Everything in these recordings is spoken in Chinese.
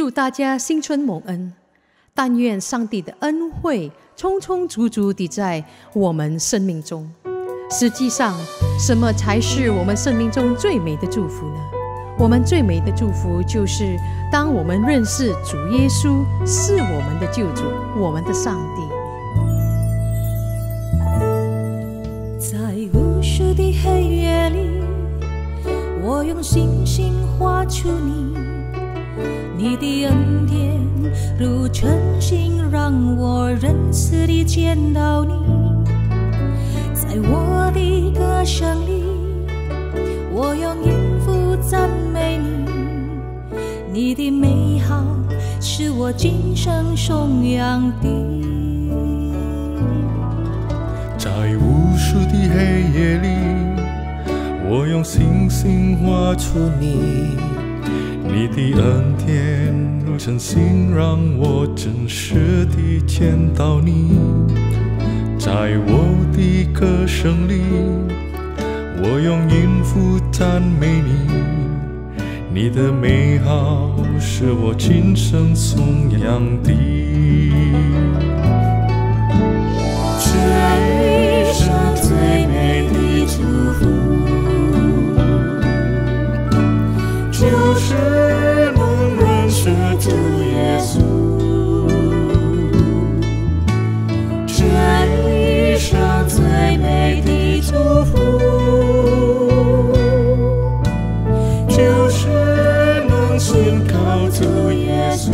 祝大家新春蒙恩，但愿上帝的恩惠充充足足地在我们生命中。实际上，什么才是我们生命中最美的祝福呢？我们最美的祝福就是当我们认识主耶稣是我们的救主，我们的上帝。 在无数的黑夜里，我用星星画出你，你的恩典如晨星，让我仁慈地见到你。在我的歌声里，我用音符赞美你，你的美好是我今生颂扬的。 在无数的黑夜里，我用星星画出你，你的恩典如晨星，让我真实地见到你。在我的歌声里，我用音符赞美你，你的美好是我今生颂扬的。 这一生最美的祝福，就是能认识主耶稣。这一生最美的祝福，就是能信靠主耶稣。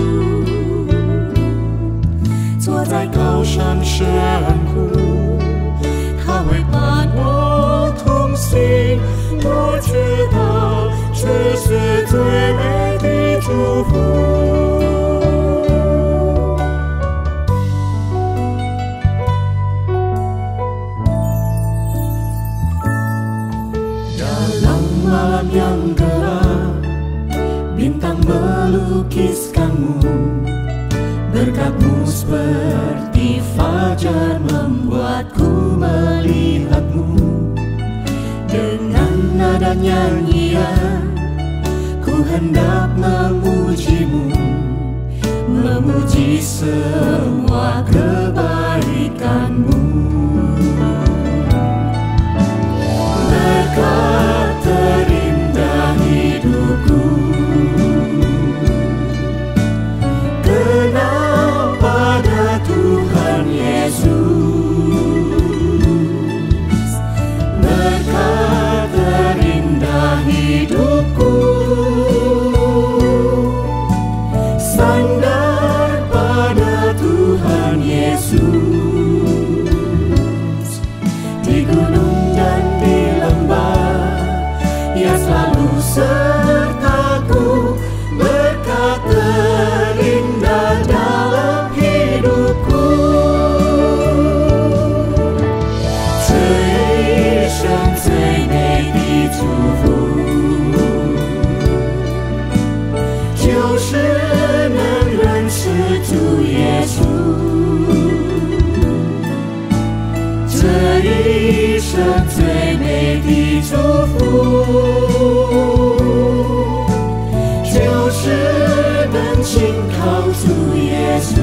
坐在高山深谷，他会伴我同行。我知道这是最美的祝福。Dalam malam yang gelap, bintang melukiskanmu, berkatmu seperti fajar membuatku melihatmu. Dengan nada nyanyian, ku hendak memujimu, memuji semua kebaikanmu. Berkat terindah hidupku, kenal pada Tuhan Yesus. Berkat terindah hidupku, sandar pada Tuhan Yesus. Di gunung dan di lembah, Ia selalu sertaku. Berkat terindah dalam hidupku, 这一生最美的祝福，就是能认识主耶稣。这一生最美的祝福，就是能信靠主耶稣。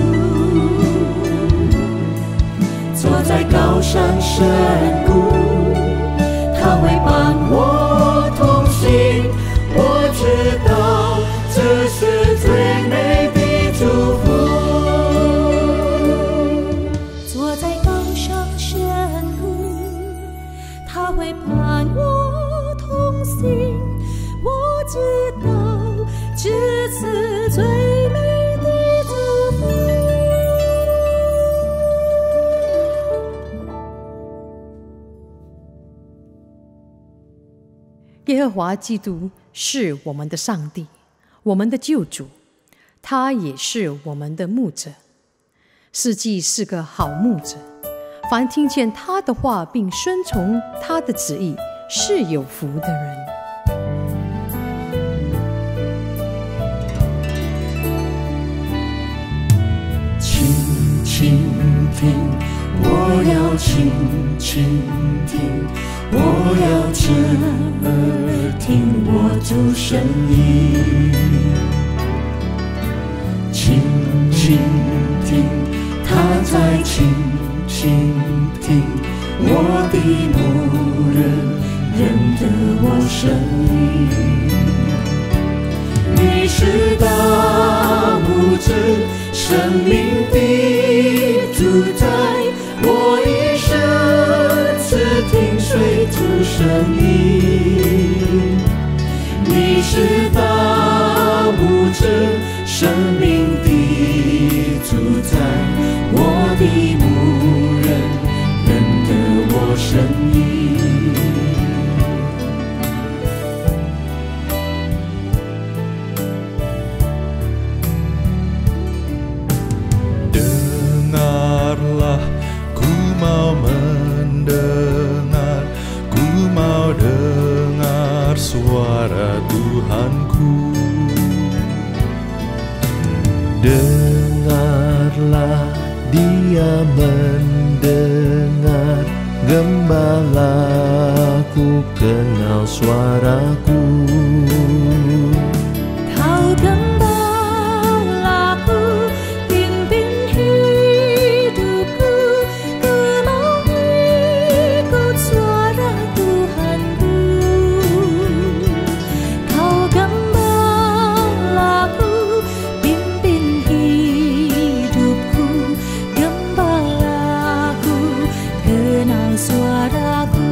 坐在高山深谷，他会伴我同行。我知道这是最美的祝福。坐在高山深谷，他会伴我同行。我知道这是最美的祝福。 耶和华基督是我们的上帝，我们的救主，他也是我们的牧者。四季是个好牧者，凡听见他的话并顺从他的旨意，是有福的人。 倾听，我要倾听，我要侧耳听我主声音。 倾听，他在倾听，我的牧人认得我声音。你是大牧者，生命的主宰，我一生只听随主声音。你是大牧者，生命的主宰，我的牧人认得我声音。 Dengarlah, ku mau mendengar, ku mau dengar suara Tuhanku. Dengarlah, dia mendengar, gembalaku kenal suaraku. Kau gembalaku, pimpin hidupku, ku mau ikut suara Tuhanku. Kau gembalaku, pimpin hidupku, gembalaku kenal suaraku.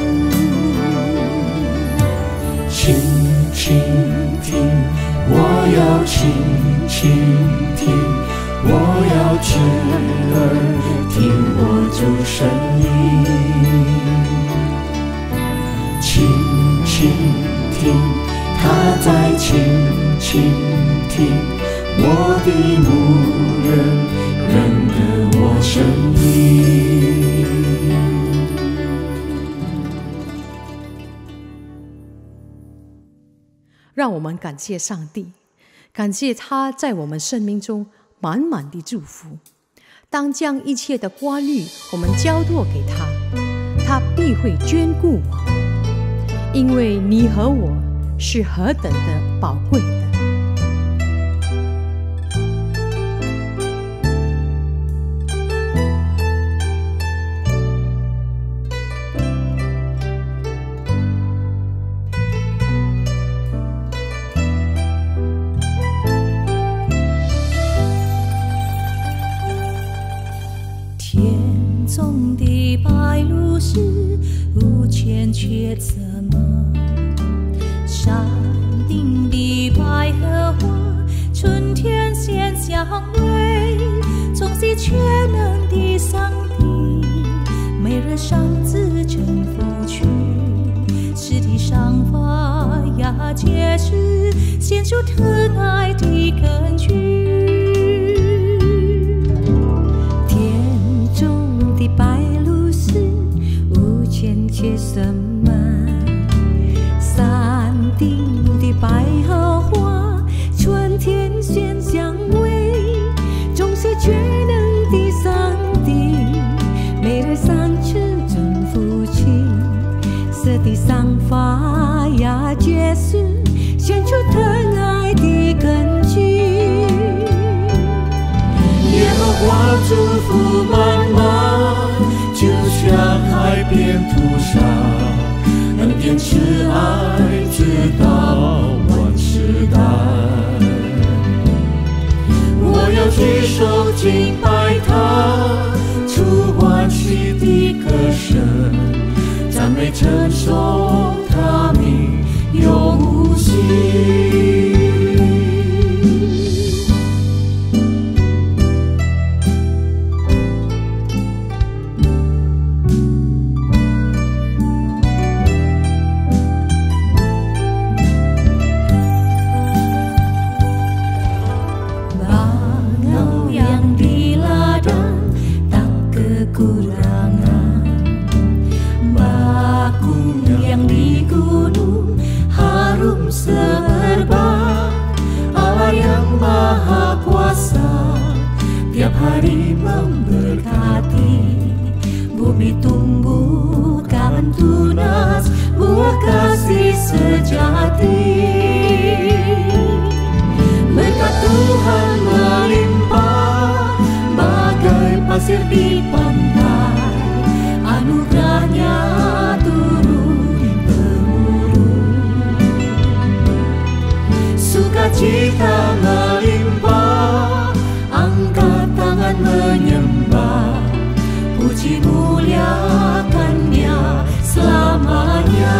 倾听，我要倾听，我要侧耳听我主声音。倾听，他在倾听，我的牧人认得我声音。 让我们感谢上帝，感谢他在我们生命中满满的祝福。当将一切的挂虑我们交托给他，他必会眷顾我们，因为你和我是何等的宝贵的。 天中的白鹭是无牵却怎么？山顶的百合花，春天鲜香味，总是全能的上帝，每日上自征服去，实体上发芽结实，显出特爱的根据。白鹭是无牵却什么？山顶的百合花，春天鲜香味，总是全能的上帝，每日三次征服去，色地上发芽结实，显出特爱的根据。 耶和华祝福满满，就像海边土沙，恩典慈爱直到万世代。我要举手敬拜他，出欢喜的歌声，赞美称颂他名永无息。Hari memberkati, bumi tumbuh daun tunas, buah kasih sejati. Berkat Tuhan melimpah, menyembah, puji muliakannya selamanya.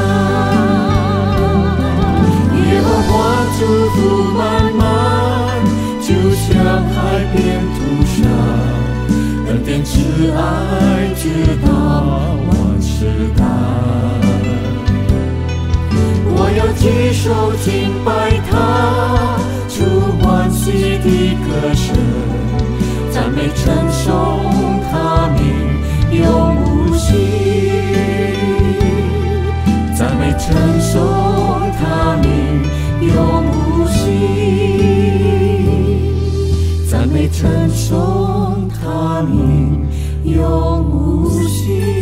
Yehova 祝福满满，就像海边土沙，恩典慈爱直到万世代。我要举手敬拜他，出欢喜的歌声，赞美称颂他名永无息，赞美称颂他名永无息，赞美称颂他名永无息。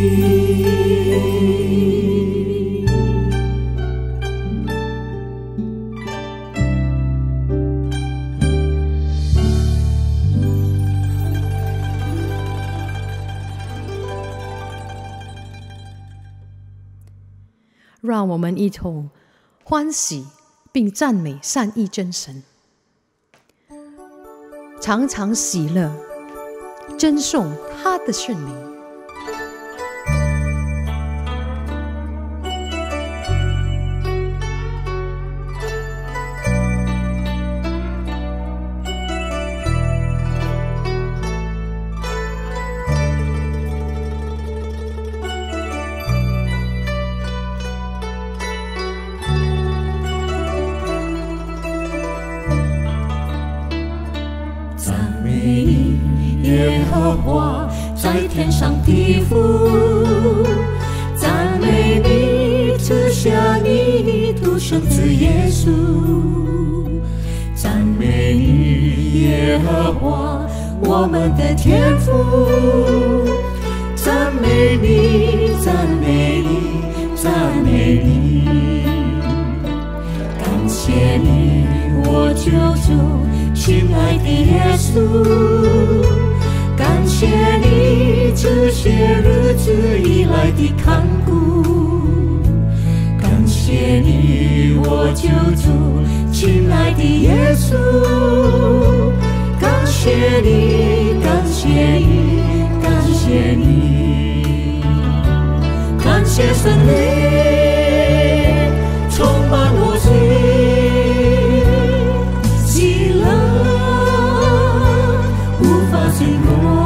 让我们一同欢喜并赞美三一真神，常常喜乐，珍颂他的圣名。 耶和华在天上的父，赞美你赐下你独生子耶稣，赞美你耶和华我们的天父，赞美你，赞美你，赞美你，感谢你，我救主，亲爱的耶稣，感谢你这些日子以来的看顾，感谢你，我救主，亲爱的耶稣，感谢你，感谢你，感谢你，感谢圣灵充满我心，喜乐无法形容。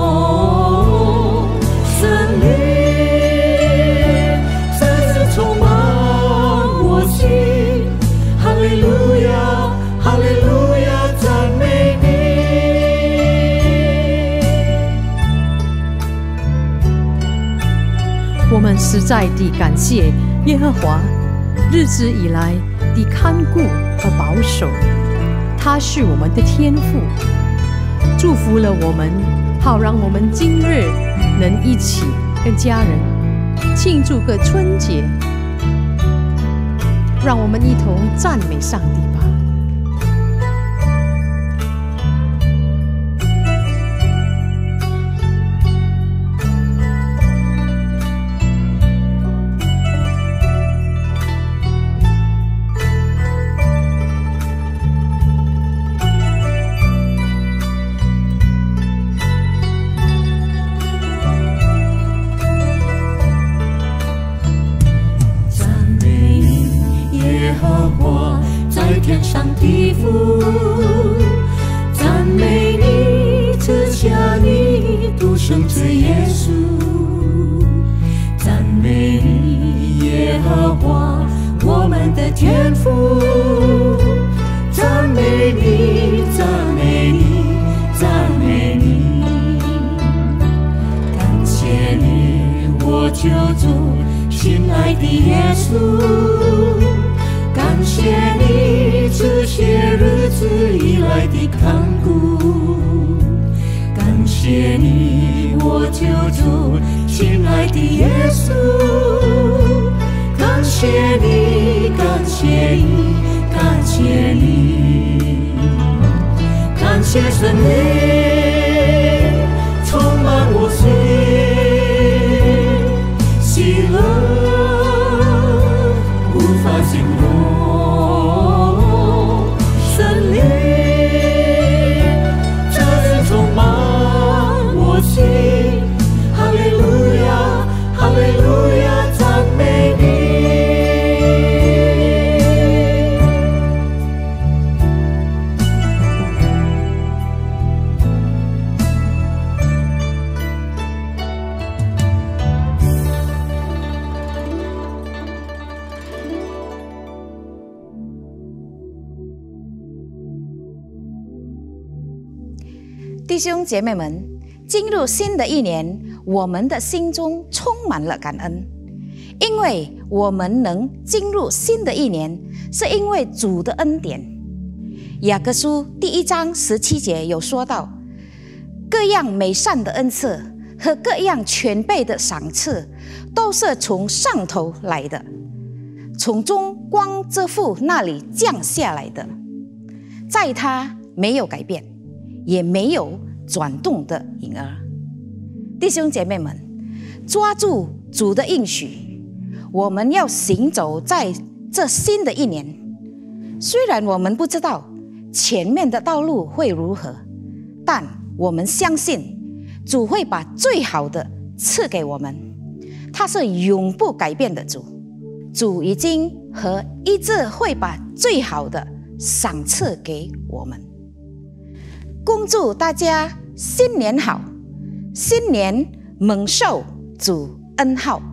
我们实在地感谢耶和华日子以来的看顾和保守，他是我们的天父，祝福了我们，好让我们今日能一起跟家人庆祝个春节。让我们一同赞美上帝吧。 天上的父，赞美你赐下你独生子耶稣，赞美你耶和华我们的天父，赞美你，赞美你，赞美你，感谢你，我救主，亲爱的耶稣，感谢你这些日子以来的看顾，感谢你，我救主，亲爱的耶稣，感谢你，感谢你，感谢你，感谢圣灵充满我心，喜乐无法形容。圣灵这次充满弟兄姐妹们，进入新的一年，我们的心中充满了感恩，因为我们能进入新的一年，是因为主的恩典。雅各书第1章17节有说到，各样美善的恩赐和各样全备的赏赐，都是从上头来的，从中光之父那里降下来的，在他没有改变，也没有转动的影儿。弟兄姐妹们，抓住主的应许，我们要行走在这新的一年。虽然我们不知道前面的道路会如何，但我们相信主会把最好的赐给我们。他是永不改变的主，主已经和一直会把最好的赏赐给我们。恭祝大家新年好，新年蒙受主恩浩。